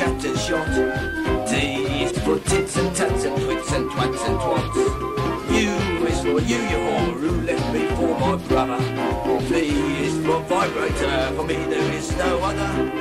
chat and shot. T is for tits and tats and twits and twats and twats. U is for you whore who left me for my brother. V is for vibrator, for me there is no other.